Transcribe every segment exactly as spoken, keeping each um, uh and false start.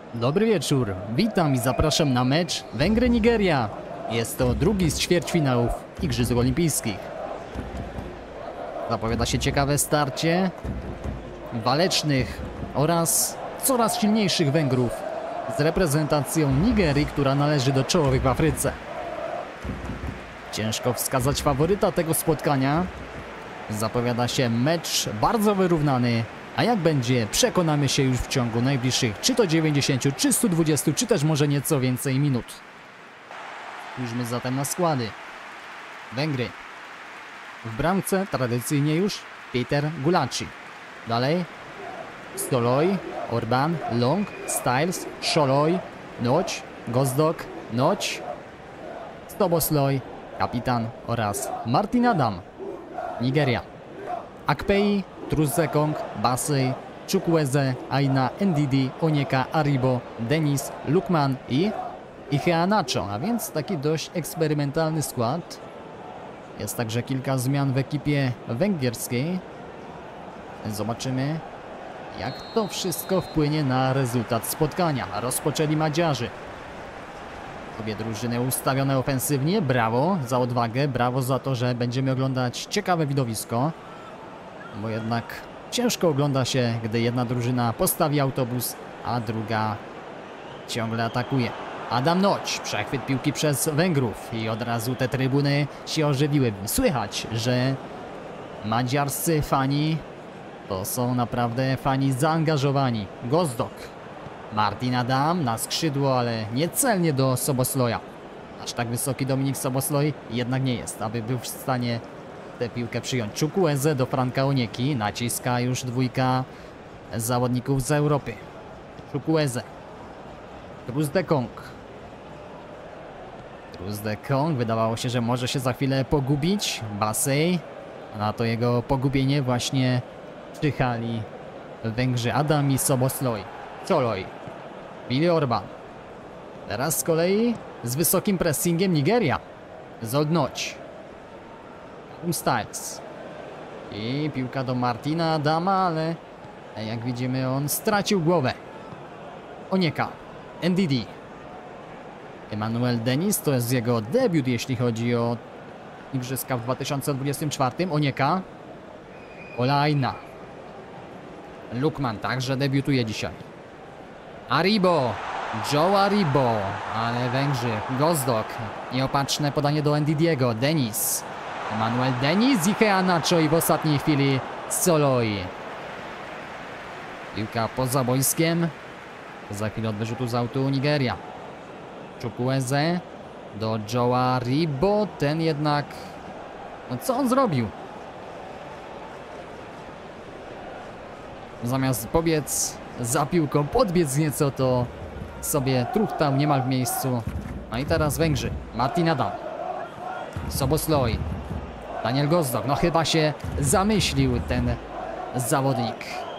Dobry wieczór, witam i zapraszam na mecz Węgry-Nigeria. Jest to drugi z ćwierćfinałów Igrzysk Olimpijskich. Zapowiada się ciekawe starcie walecznych oraz coraz silniejszych Węgrów z reprezentacją Nigerii, która należy do czołowych w Afryce. Ciężko wskazać faworyta tego spotkania. Zapowiada się mecz bardzo wyrównany. A jak będzie, przekonamy się już w ciągu najbliższych czy to dziewięćdziesięciu, czy stu dwudziestu, czy też może nieco więcej minut. Spójrzmy zatem na składy. Węgry. W bramce tradycyjnie już Peter Gulaci. Dalej Stoloj, Orban, Long, Styles, Szoloj, Noć, Gozdok, Noć, Szoboszlai, kapitan oraz Martin Adam. Nigeria. Akpeyi, Troost-Ekong, Bassey, Chukwueze, Aina, Ndidi, Onyeka, Aribo, Denis, Lookman i Iheanacho, a więc taki dość eksperymentalny skład. Jest także kilka zmian w ekipie węgierskiej. Zobaczymy, jak to wszystko wpłynie na rezultat spotkania. Rozpoczęli Madziarzy. Obie drużyny ustawione ofensywnie. Brawo za odwagę, brawo za to, że będziemy oglądać ciekawe widowisko. Bo jednak ciężko ogląda się, gdy jedna drużyna postawi autobus, a druga ciągle atakuje. Adam Noć, przechwyt piłki przez Węgrów i od razu te trybuny się ożywiły. Słychać, że madziarscy fani to są naprawdę fani zaangażowani. Gozdok, Martin Adam na skrzydło, ale niecelnie do Szoboszlaia. Aż tak wysoki Dominik Szoboszlai jednak nie jest, aby był w stanie tę piłkę przyjąć. Chukwueze do Franka Onyeki. Naciska już dwójka zawodników z Europy. Chukwueze. Troost-Ekong. Troost-Ekong. Wydawało się, że może się za chwilę pogubić. Bassey. Na to jego pogubienie właśnie czyhali Węgrzy. Adam i Szoboszlai. Szoloj. Billy Orban. Teraz z kolei z wysokim pressingiem Nigeria. Zoldnoć. Styles. I piłka do Martina Adama, ale jak widzimy on stracił głowę. Onyeka. Ndidi. Emmanuel Denis, to jest jego debiut, jeśli chodzi o Igrzyska w dwa tysiące dwudziestym czwartym. Onyeka. Olaina. Lookman także debiutuje dzisiaj. Aribo. Joe Aribo. Ale Węgrzy. Gozdok. Nieopatrzne podanie do Ndidiego. Denis. Emmanuel Denis, Iheanacho i w ostatniej chwili Szoloj. Piłka poza boiskiem. Za chwilę od wyrzutu z autu Nigeria. Chukwueze do Joe'a Aribo. Ten jednak... No co on zrobił? Zamiast pobiec za piłką, podbiec nieco, to sobie truchtał niemal w miejscu. No i teraz Węgrzy. Martin Adam. Szoboszlai. Daniel Gozdok, no chyba się zamyślił ten zawodnik.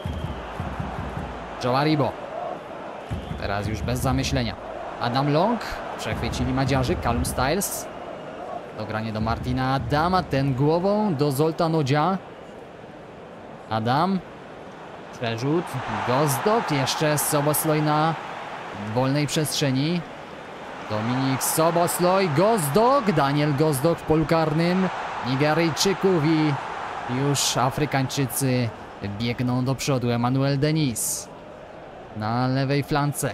Joe Aribo. Teraz już bez zamyślenia. Adam Long. Przechwycili Madziarzy. Callum Styles. Dogranie do Martina Adama. Ten głową do Zolta Nodzia. Adam. Przerzut. Gozdok. Jeszcze Szoboszlai na wolnej przestrzeni. Dominik Szoboszlai. Gozdok. Daniel Gozdok w polu karnym Nigeryjczyków i już Afrykańczycy biegną do przodu. Emmanuel Denis na lewej flance.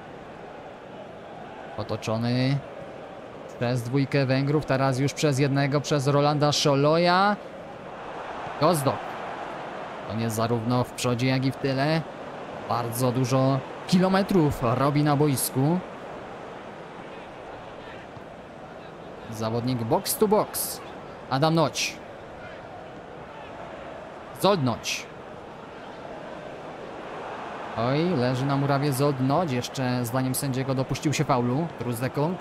Otoczony przez dwójkę Węgrów, teraz już przez jednego, przez Rolanda Szoloja. Gozdok. On jest zarówno w przodzie, jak i w tyle. Bardzo dużo kilometrów robi na boisku. Zawodnik box to box. Adam Noć. Zoldnoć. Oj, leży na murawie Zoldnoć. Jeszcze zdaniem sędziego dopuścił się faulu. Troost-Ekong.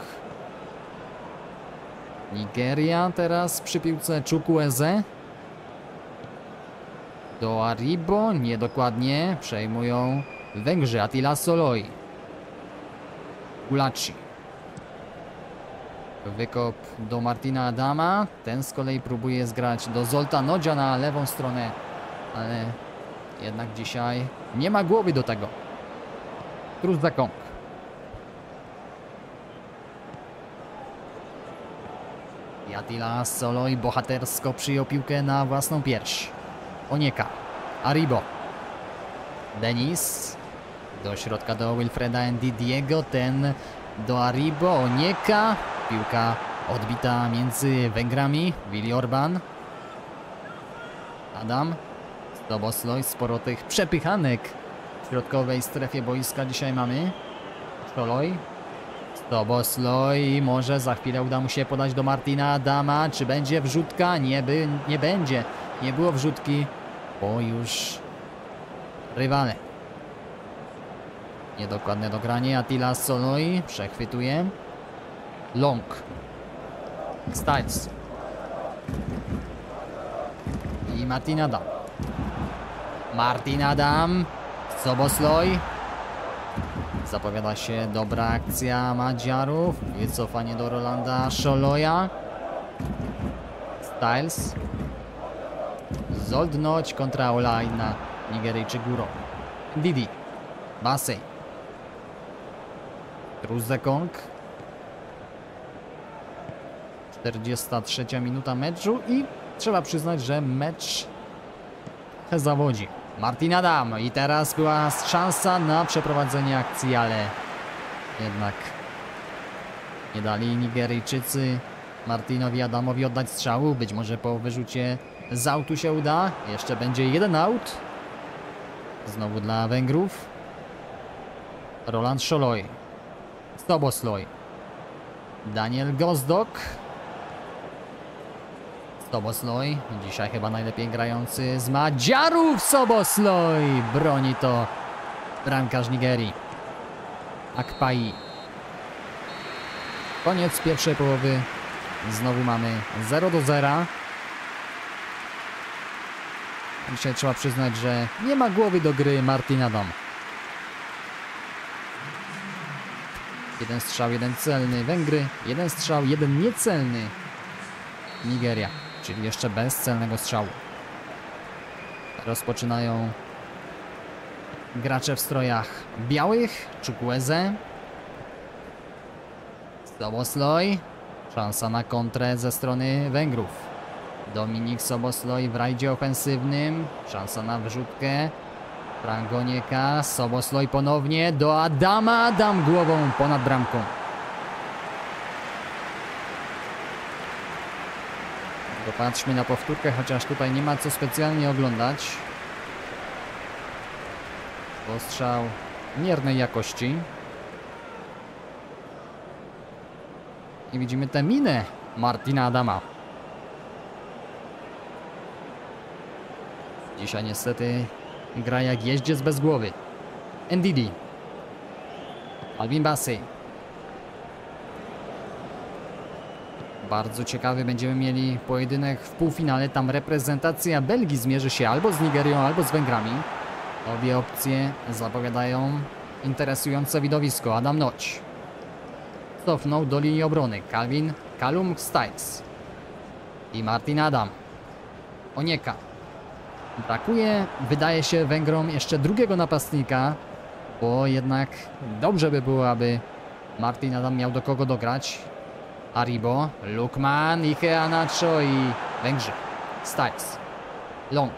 Nigeria teraz przy piłce. Chukwueze. Do Aribo. Niedokładnie. Przejmują Węgrzy. Attila Szoloj. Gulaci. Wykop do Martina Adama. Ten z kolei próbuje zgrać do Zolta Nodzia na lewą stronę, ale jednak dzisiaj nie ma głowy do tego. Truzakong. Attila Szoloj bohatersko przyjął piłkę na własną pierś. Onyeka. Aribo. Denis. Do środka do Wilfreda Ndidiego. Ten do Aribo. Onyeka. Piłka odbita między Węgrami. Willi Orban. Adam. Szoboszlai. Sporo tych przepychanek w środkowej strefie boiska dzisiaj mamy. Szoloj. Szoboszlai. Może za chwilę uda mu się podać do Martina Adama. Czy będzie wrzutka? Nie, by, nie będzie. Nie było wrzutki, bo już rywale. Niedokładne dogranie. Attila Szoloj przechwytuje. Long. Styles. I Martin Adam. Martin Adam. Szoboszlai. Zapowiada się dobra akcja Madziarów. Wycofanie do Rolanda Szoloja. Styles. Zoldnoć kontra Olaina. Nigeryjczyk górą. Didi. Bassey. Truzakong. czterdziesta trzecia minuta meczu i trzeba przyznać, że mecz zawodzi. Martin Adam i teraz była szansa na przeprowadzenie akcji, ale jednak nie dali Nigeryjczycy Martinowi Adamowi oddać strzału. Być może po wyrzucie z autu się uda. Jeszcze będzie jeden aut. Znowu dla Węgrów. Roland Szoloj. Szoboszlai. Daniel Gozdok. Szoboszlai. Dzisiaj chyba najlepiej grający z Madziarów. Szoboszlai. Broni to bramkarz Nigerii. Akpai. Koniec pierwszej połowy. Znowu mamy zero do zera. Dzisiaj trzeba przyznać, że nie ma głowy do gry Martin Adam. Jeden strzał, jeden celny Węgry. Jeden strzał, jeden niecelny Nigeria. Czyli jeszcze bez celnego strzału. Rozpoczynają gracze w strojach białych. Chukwueze. Szoboszlai. Szansa na kontrę ze strony Węgrów. Dominik Szoboszlai w rajdzie ofensywnym. Szansa na wrzutkę. Frank Onyeka. Szoboszlai ponownie do Adama. Adam głową ponad bramką. Popatrzmy na powtórkę, chociaż tutaj nie ma co specjalnie oglądać. Postrzał miernej jakości. I widzimy tę minę Martina Adama. Dzisiaj niestety gra jak jeździec bez głowy. Ndidi. Alvin Bassey. Bardzo ciekawy będziemy mieli pojedynek w półfinale. Tam reprezentacja Belgii zmierzy się albo z Nigerią, albo z Węgrami. Obie opcje zapowiadają interesujące widowisko. Adam Noć. Cofnął do linii obrony. Calvin Callum Styles. I Martin Adam. Onyeka. Brakuje, wydaje się, Węgrom jeszcze drugiego napastnika, bo jednak dobrze by było, aby Martin Adam miał do kogo dograć. Aribo, Lukman, Ike Anacho i Węgrzy. Styles. Long.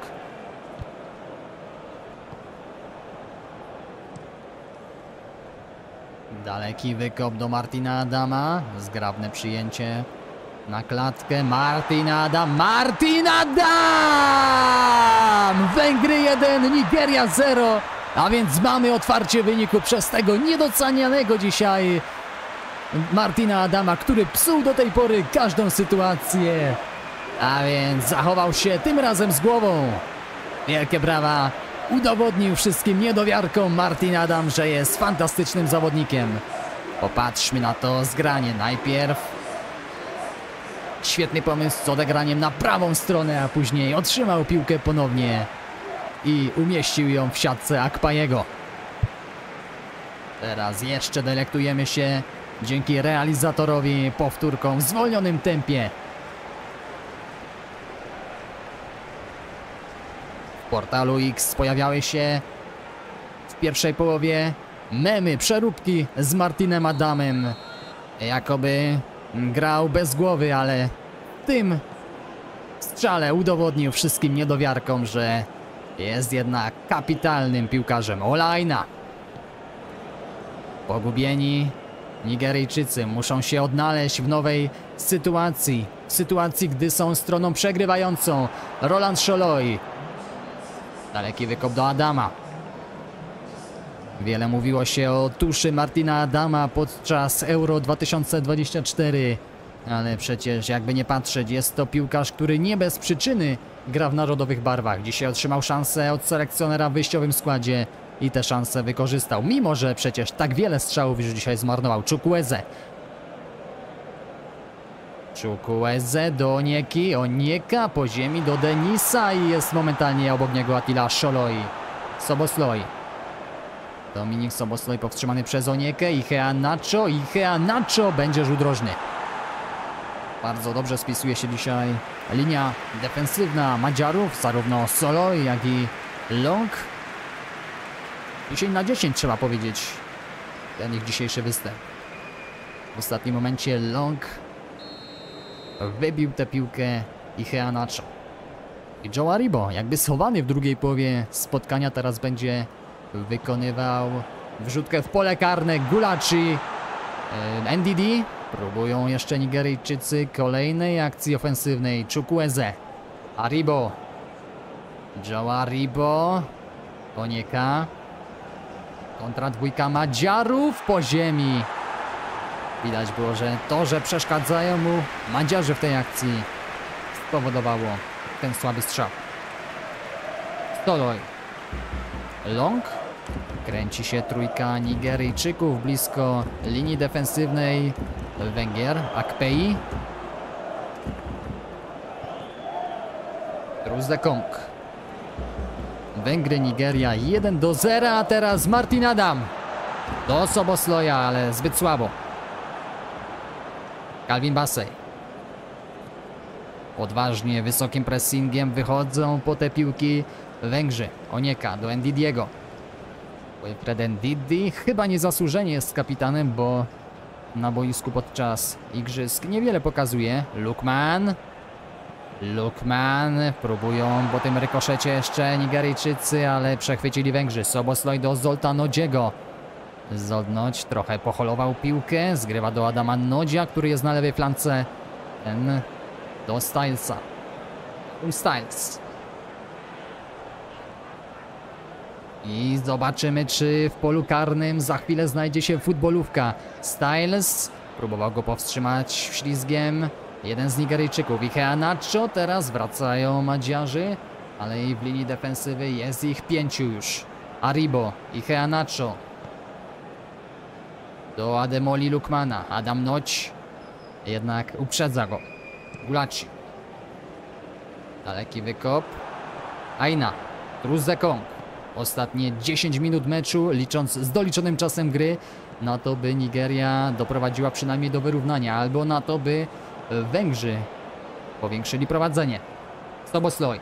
Daleki wykop do Martina Adama. Zgrabne przyjęcie na klatkę. Martin Adam. Martin Adam! Węgry jeden, Nigeria zero. A więc mamy otwarcie wyniku przez tego niedocenianego dzisiaj Martina Adama, który psuł do tej pory każdą sytuację. A więc zachował się tym razem z głową. Wielkie brawa. Udowodnił wszystkim niedowiarkom Martin Adam, że jest fantastycznym zawodnikiem. Popatrzmy na to zgranie. Najpierw świetny pomysł z odegraniem na prawą stronę, a później otrzymał piłkę ponownie i umieścił ją w siatce Akpaiego. Teraz jeszcze delektujemy się dzięki realizatorowi powtórką w zwolnionym tempie. W portalu X pojawiały się w pierwszej połowie memy, przeróbki z Martinem Adamem. Jakoby grał bez głowy, ale w tym strzale udowodnił wszystkim niedowiarkom, że jest jednak kapitalnym piłkarzem. Olajna. Pogubieni Nigeryjczycy muszą się odnaleźć w nowej sytuacji. W sytuacji, gdy są stroną przegrywającą. Roland Szoloj. Daleki wykop do Adama. Wiele mówiło się o tuszy Martina Adama podczas Euro dwa tysiące dwudziestego czwartego. Ale przecież jakby nie patrzeć, jest to piłkarz, który nie bez przyczyny gra w narodowych barwach. Dzisiaj otrzymał szansę od selekcjonera w wyjściowym składzie i tę szansę wykorzystał. Mimo że przecież tak wiele strzałów już dzisiaj zmarnował. Chukwueze. Chukwueze do Onieki. Onieka po ziemi do Denisa i jest momentalnie obok niego Attila Szoloj. Sobosloj. Dominik Sobosloj powstrzymany przez Oniekę. Iheanacho. Iheanacho będzie rzut rożny. Bardzo dobrze spisuje się dzisiaj linia defensywna Madziarów. Zarówno Szoloj, jak i Long. dziesięć na dziesięć trzeba powiedzieć. Ten ich dzisiejszy występ. W ostatnim momencie Long wybił tę piłkę Iheanacho. I Joe Aribo, jakby schowany w drugiej połowie spotkania, teraz będzie wykonywał wrzutkę w pole karne. Gulaci, N D D. Próbują jeszcze Nigeryjczycy kolejnej akcji ofensywnej. Chukwueze. Aribo. Joe Aribo. Onieka. Kontra dwójka Madziarów po ziemi. Widać było, że to, że przeszkadzają mu Madziarzy w tej akcji, spowodowało ten słaby strzał. Szoloj. Long. Kręci się trójka Nigeryjczyków blisko linii defensywnej Węgier. Akpei. Truzekong. Węgry, Nigeria jeden do zera, a teraz Martin Adam. Do Sobosloja, ale zbyt słabo. Calvin Bassey. Odważnie, wysokim pressingiem wychodzą po te piłki Węgrzy. Onieka do Ndidiego. Wilfred Ndidi chyba niezasłużenie jest kapitanem, bo na boisku podczas igrzysk niewiele pokazuje. Lukman. Lukman. Próbują po tym rykoszecie jeszcze Nigeryjczycy, ale przechwycili Węgrzy. Sobosloj do Zoltanodziego. Zoltanoć trochę poholował piłkę. Zgrywa do Adama Nodzia, który jest na lewej flance. Ten do Stylesa. Styles. I zobaczymy, czy w polu karnym za chwilę znajdzie się futbolówka. Styles próbował go powstrzymać ślizgiem. Jeden z Nigeryjczyków. Iheanacho. Teraz wracają Madziarzy, ale i w linii defensywy jest ich pięciu już. Aribo. Iheanacho. Do Ademoli Lukmana. Adam Noć jednak uprzedza go. Gulaci. Daleki wykop. Aina. Truzekong. Ostatnie dziesięć minut meczu, licząc z doliczonym czasem gry, na to, by Nigeria doprowadziła przynajmniej do wyrównania, albo na to, by Węgrzy powiększyli prowadzenie. Sobosloj.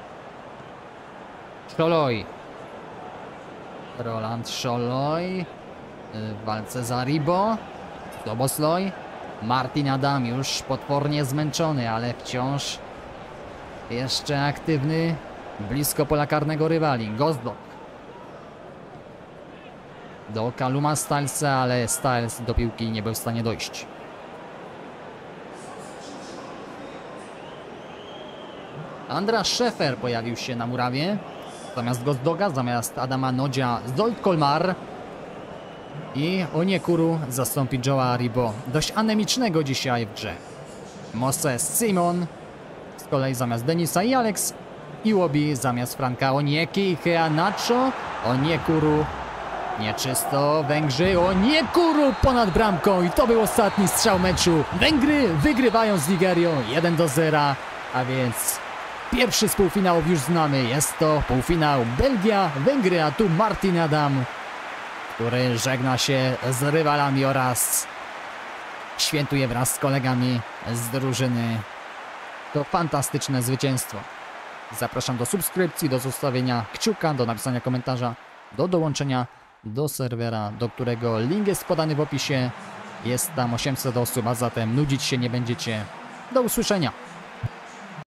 Szoloj. Roland Szoloj. W walce z Aribo. Sobosloj. Martin Adam już potwornie zmęczony, ale wciąż jeszcze aktywny. Blisko pola karnego rywali. Gozdok. Do Kaluma Stylesa, ale Styles do piłki nie był w stanie dojść. Andra Szefer pojawił się na murawie. Zamiast Gozdoga, zamiast Adama Nodzia, Zolt Kolmar. I Onyekuru zastąpi Joe Aribo. Dość anemicznego dzisiaj w grze. Moses Simon. Z kolei zamiast Denisa i Alex Iwobi zamiast Franka Onieki. Iheanacho. Onyekuru. Nieczysto. Węgrzy. Onyekuru ponad bramką. I to był ostatni strzał meczu. Węgry wygrywają z Nigerią jeden do zera. A więc pierwszy z półfinałów już znamy. Jest to półfinał Belgia, Węgry, a tu Martin Adam, który żegna się z rywalami oraz świętuje wraz z kolegami z drużyny. To fantastyczne zwycięstwo. Zapraszam do subskrypcji, do zostawienia kciuka, do napisania komentarza, do dołączenia do serwera, do którego link jest podany w opisie. Jest tam osiemset osób, a zatem nudzić się nie będziecie. Do usłyszenia.